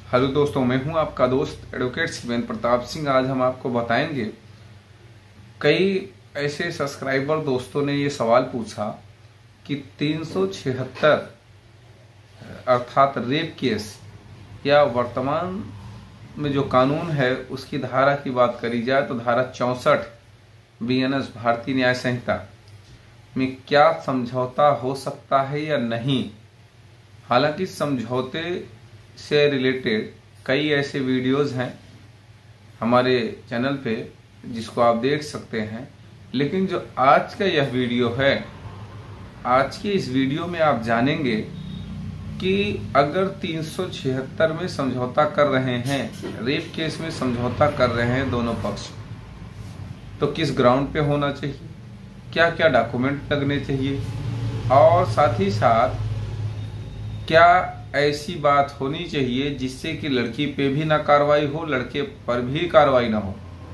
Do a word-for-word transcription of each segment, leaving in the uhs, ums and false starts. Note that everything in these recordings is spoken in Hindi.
हेलो दोस्तों, मैं हूं आपका दोस्त एडवोकेट शिवेंद्र प्रताप सिंह। आज हम आपको बताएंगे, कई ऐसे सब्सक्राइबर दोस्तों ने ये सवाल पूछा कि तीन सौ छिहत्तर अर्थात रेप केस या वर्तमान में जो कानून है उसकी धारा की बात करी जाए तो धारा चौंसठ बी एन एस भारतीय न्याय संहिता में क्या समझौता हो सकता है या नहीं। हालांकि समझौते से रिलेटेड कई ऐसे वीडियोस हैं हमारे चैनल पे जिसको आप देख सकते हैं, लेकिन जो आज का यह वीडियो है, आज की इस वीडियो में आप जानेंगे कि अगर तीन सौ छिहत्तर में समझौता कर रहे हैं, रेप केस में समझौता कर रहे हैं दोनों पक्ष, तो किस ग्राउंड पे होना चाहिए, क्या क्या डॉक्यूमेंट लगने चाहिए, और साथ ही साथ क्या ऐसी बात होनी चाहिए जिससे कि लड़की पे भी ना कार्रवाई हो, लड़के पर भी कार्रवाई ना हो।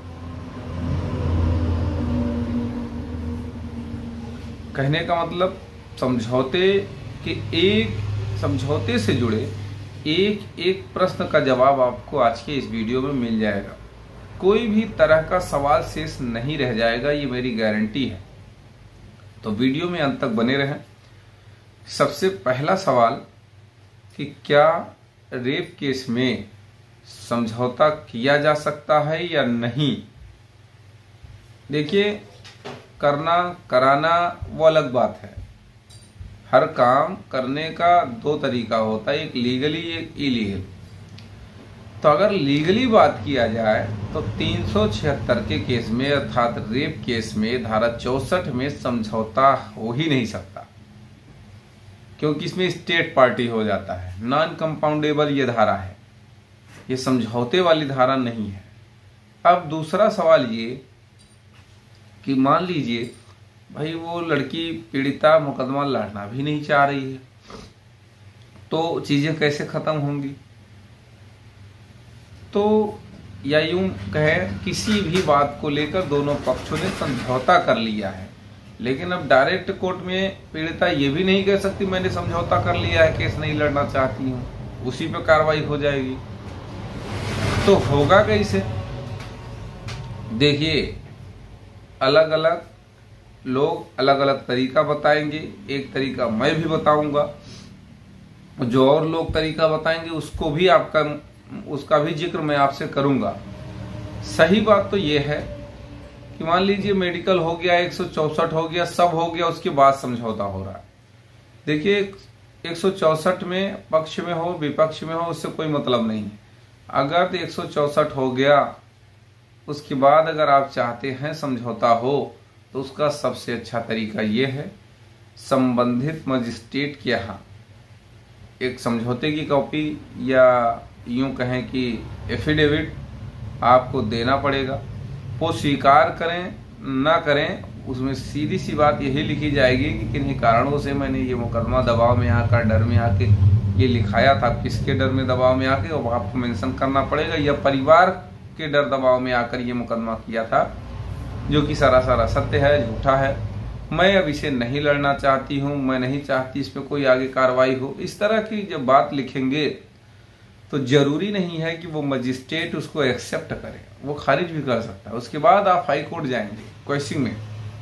कहने का मतलब समझौते के एक समझौते से जुड़े एक एक प्रश्न का जवाब आपको आज के इस वीडियो में मिल जाएगा। कोई भी तरह का सवाल शेष नहीं रह जाएगा, ये मेरी गारंटी है। तो वीडियो में अंत तक बने रहें। सबसे पहला सवाल कि क्या रेप केस में समझौता किया जा सकता है या नहीं। देखिए, करना कराना वो अलग बात है। हर काम करने का दो तरीका होता है, एक लीगली एक इलीगल। तो अगर लीगली बात किया जाए तो तीन सौ छिहत्तर के केस में अर्थात रेप केस में धारा चौसठ में समझौता हो ही नहीं सकता, क्योंकि इसमें स्टेट पार्टी हो जाता है। नॉन कंपाउंडेबल ये धारा है, ये समझौते वाली धारा नहीं है। अब दूसरा सवाल ये कि मान लीजिए भाई वो लड़की पीड़िता मुकदमा लड़ना भी नहीं चाह रही है, तो चीजें कैसे खत्म होंगी। तो या यूं कहे, किसी भी बात को लेकर दोनों पक्षों ने समझौता कर लिया है, लेकिन अब डायरेक्ट कोर्ट में पीड़िता ये भी नहीं कह सकती मैंने समझौता कर लिया है, केस नहीं लड़ना चाहती हूँ, उसी पे कार्रवाई हो जाएगी। तो होगा कैसे। देखिए, अलग अलग लोग अलग अलग तरीका बताएंगे। एक तरीका मैं भी बताऊंगा, जो और लोग तरीका बताएंगे उसको भी आपका उसका भी जिक्र मैं आपसे करूंगा। सही बात तो यह है कि मान लीजिए मेडिकल हो गया, एक सौ चौसठ हो गया, सब हो गया, उसके बाद समझौता हो रहा है। देखिए, एक सौ चौसठ में पक्ष में हो विपक्ष में हो उससे कोई मतलब नहीं है। अगर एक सौ चौसठ हो गया उसके बाद अगर आप चाहते हैं समझौता हो तो उसका सबसे अच्छा तरीका यह है, संबंधित मजिस्ट्रेट के यहाँ एक समझौते की कॉपी या यूं कहें कि एफिडेविट आपको देना पड़ेगा। वो स्वीकार करें ना करें, उसमें सीधी सी बात यही लिखी जाएगी कि किन्हीं कारणों से मैंने ये मुकदमा दबाव में आकर डर में आके ये लिखाया था। किसके डर में दबाव में आके वो आपको मेंशन करना पड़ेगा, या परिवार के डर दबाव में आकर ये मुकदमा किया था, जो कि सरासर असत्य है, झूठा है। मैं अब इसे नहीं लड़ना चाहती हूँ, मैं नहीं चाहती इस पर कोई आगे कार्रवाई हो। इस तरह की जब बात लिखेंगे तो जरूरी नहीं है कि वो मजिस्ट्रेट उसको एक्सेप्ट करे, वो खारिज भी कर सकता है। उसके बाद आप हाई कोर्ट जाएंगे क्वेश्चन में।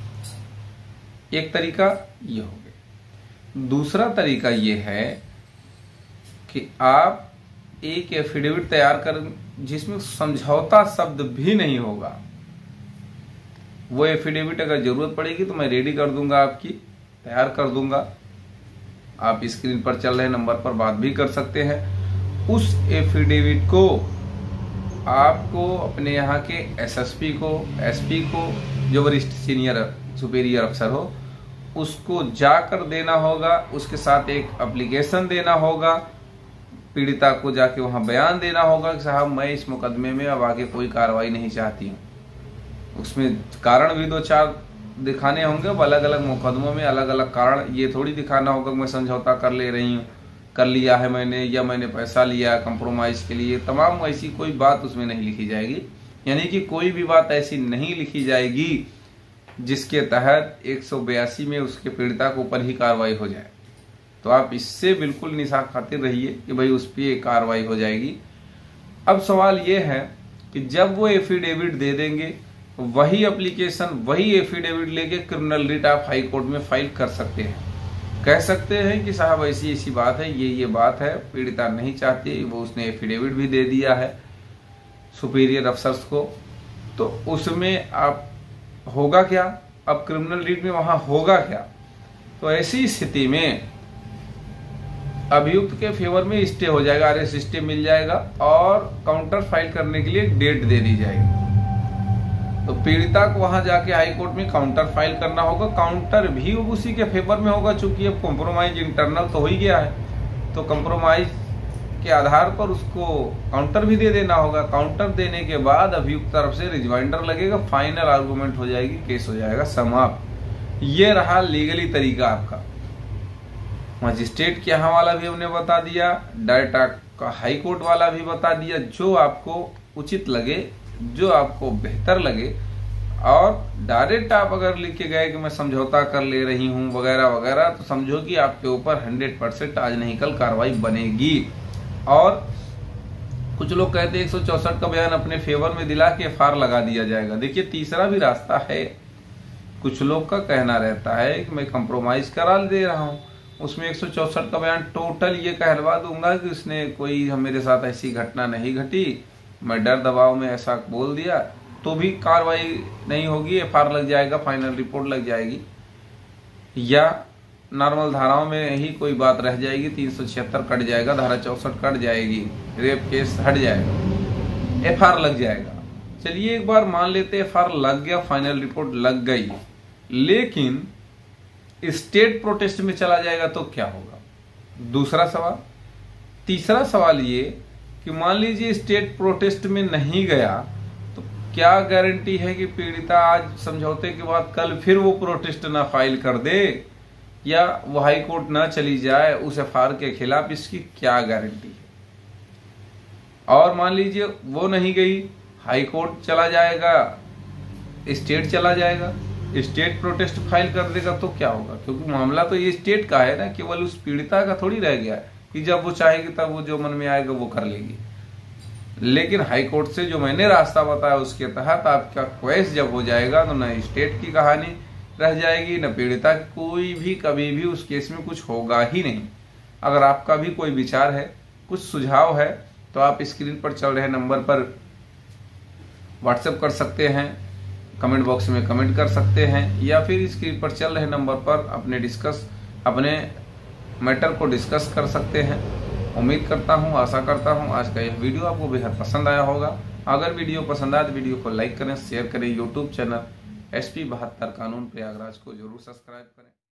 एक तरीका ये हो गया। दूसरा तरीका ये है कि आप एक एफिडेविट तैयार कर जिसमें समझौता शब्द भी नहीं होगा। वो एफिडेविट अगर जरूरत पड़ेगी तो मैं रेडी कर दूंगा, आपकी तैयार कर दूंगा। आप स्क्रीन पर चल रहे नंबर पर बात भी कर सकते हैं। उस एफिडेविट को आपको अपने यहाँ के एसएसपी को, एसपी को, जो वरिष्ठ सीनियर सुपीरियर अफसर हो, उसको जाकर देना होगा। उसके साथ एक एप्लीकेशन देना होगा, पीड़िता को जाके वहां बयान देना होगा कि साहब मैं इस मुकदमे में अब आगे कोई कार्रवाई नहीं चाहती हूँ। उसमें कारण भी दो चार दिखाने होंगे। अलग अलग मुकदमों में अलग अलग कारण, ये थोड़ी दिखाना होगा मैं समझौता कर ले रही हूँ, कर लिया है मैंने, या मैंने पैसा लिया कंप्रोमाइज के लिए। तमाम ऐसी कोई बात उसमें नहीं लिखी जाएगी, यानी कि कोई भी बात ऐसी नहीं लिखी जाएगी जिसके तहत एक सौ बयासी में उसके पीड़िता के ऊपर ही कार्रवाई हो जाए। तो आप इससे बिल्कुल निशा खातिर रहिए कि भाई उस पर कार्रवाई हो जाएगी। अब सवाल ये है कि जब वो एफिडेविट दे देंगे, वही एप्लीकेशन, वही एफिडेविट लेके क्रिमिनल रिट आप हाई कोर्ट में फाइल कर सकते हैं। कह सकते हैं कि साहब ऐसी ऐसी बात है, ये ये बात है, पीड़िता नहीं चाहती, वो उसने एफिडेविट भी दे दिया है सुपीरियर अफसर्स को, तो उसमें आप होगा क्या? अब क्रिमिनल रिट में वहां होगा क्या? तो ऐसी स्थिति में अभियुक्त के फेवर में स्टे हो जाएगा, आरएस स्टे मिल जाएगा और काउंटर फाइल करने के लिए डेट दे दी जाएगी। तो पीड़िता को वहां जाके हाई कोर्ट में काउंटर फाइल करना होगा। काउंटर भी उसी के फेवर में होगा, चूंकि अब कॉम्प्रोमाइज इंटरनल तो हो ही गया है, तो कॉम्प्रोमाइज के आधार पर उसको काउंटर भी दे देना होगा। काउंटर देने के बाद अभियुक्त तरफ से रिजवाइंडर लगेगा, फाइनल आर्गुमेंट हो जाएगी, केस हो जाएगा समाप्त। ये रहा लीगली तरीका आपका। मजिस्ट्रेट के यहाँ वाला भी हमने बता दिया, डायरेक्ट का हाई कोर्ट वाला भी बता दिया, जो आपको उचित लगे, जो आपको बेहतर लगे। और डायरेक्ट आप अगर लिख के गए कि मैं समझौता कर ले रही हूं वगैरह वगैरह, तो समझो कि आपके ऊपर हंड्रेड परसेंट आज नहीं कल कार्रवाई बनेगी। और कुछ लोग कहते हैं एक सौ चौसठ का बयान अपने फेवर में दिला के एफ आई आर लगा दिया जाएगा। देखिए तीसरा भी रास्ता है। कुछ लोग का कहना रहता है कि मैं कंप्रोमाइज करा दे रहा हूं, उसमें एक सौ चौसठ का बयान टोटल ये कहलवा दूंगा कि उसने कोई मेरे साथ ऐसी घटना नहीं घटी, मैं डर दबाव में ऐसा बोल दिया, तो भी कार्रवाई नहीं होगी, एफ आई आर लग जाएगा, फाइनल रिपोर्ट लग जाएगी, या नॉर्मल धाराओं में ही कोई बात रह जाएगी, तीन सौ छिहत्तर कट जाएगा, धारा चौसठ कट जाएगी, रेप केस हट जाएगा, एफ आई आर लग जाएगा। चलिए एक बार मान लेते एफ आई आर लग गया, फाइनल रिपोर्ट लग गई, लेकिन स्टेट प्रोटेस्ट में चला जाएगा तो क्या होगा? दूसरा सवाल। तीसरा सवाल ये कि मान लीजिए स्टेट प्रोटेस्ट में नहीं गया, तो क्या गारंटी है कि पीड़िता आज समझौते के बाद कल फिर वो प्रोटेस्ट ना फाइल कर दे, या वो हाई कोर्ट ना चली जाए उस एफ आई आर के खिलाफ? इसकी क्या गारंटी है? और मान लीजिए वो नहीं गई, हाई कोर्ट चला जाएगा, स्टेट चला जाएगा, स्टेट प्रोटेस्ट फाइल कर देगा, तो क्या होगा? क्योंकि मामला तो ये स्टेट का है ना, केवल उस पीड़िता का थोड़ी रह गया है कि जब वो चाहेगी तब वो जो मन में आएगा वो कर लेगी। लेकिन हाई कोर्ट से जो मैंने रास्ता बताया उसके तहत आपका क्वेश्चन जब हो जाएगा, तो न स्टेट की कहानी रह जाएगी, न पीड़िता की, कोई भी कभी भी उस केस में कुछ होगा ही नहीं। अगर आपका भी कोई विचार है, कुछ सुझाव है, तो आप स्क्रीन पर चल रहे नंबर पर व्हाट्सएप कर सकते हैं, कमेंट बॉक्स में कमेंट कर सकते हैं, या फिर स्क्रीन पर चल रहे नंबर पर अपने डिस्कस अपने मैटर को डिस्कस कर सकते हैं। उम्मीद करता हूं, आशा करता हूं आज का यह वीडियो आपको बेहद पसंद आया होगा। अगर वीडियो पसंद आए तो वीडियो को लाइक करें, शेयर करें, यूट्यूब चैनल एस पी बहत्तर कानून प्रयागराज को जरूर सब्सक्राइब करें।